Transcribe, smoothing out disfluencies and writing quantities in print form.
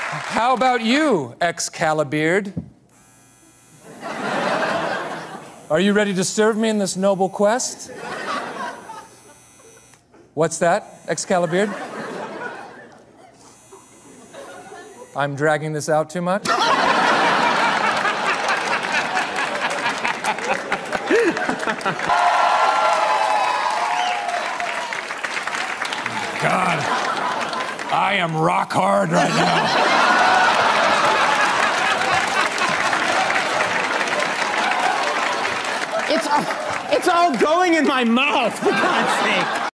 How about you, Excalibur? Are you ready to serve me in this noble quest? What's that, Excalibur? I'm dragging this out too much? God, I am rock hard right now. It's all going in my mouth, for God's sake.